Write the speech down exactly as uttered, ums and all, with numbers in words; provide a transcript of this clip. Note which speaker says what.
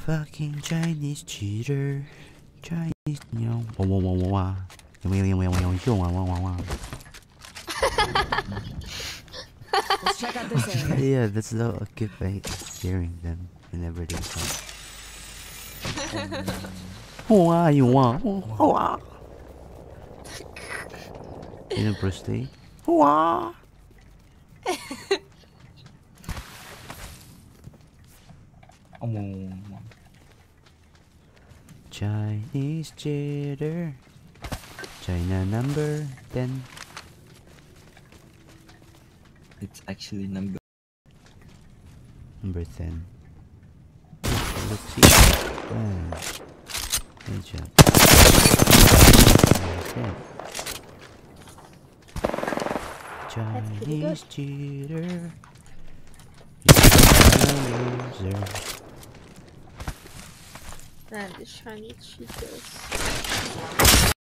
Speaker 1: Fucking Chinese cheater. Chinese, you know. Wah wah wah wah wah. Wah wah wah wah wah wah.
Speaker 2: Let's check out this area.
Speaker 1: Yeah, that's the occupy hearing them whenever they talk. Wah, you want? Wah. You know Bruce Lee? Wah. Chinese cheater. China number ten.
Speaker 3: It's actually number
Speaker 1: Number ten. Let's see. Oh. Good job. Okay. Chinese cheater. You're a loser.
Speaker 4: Man, the Chinese cheaters.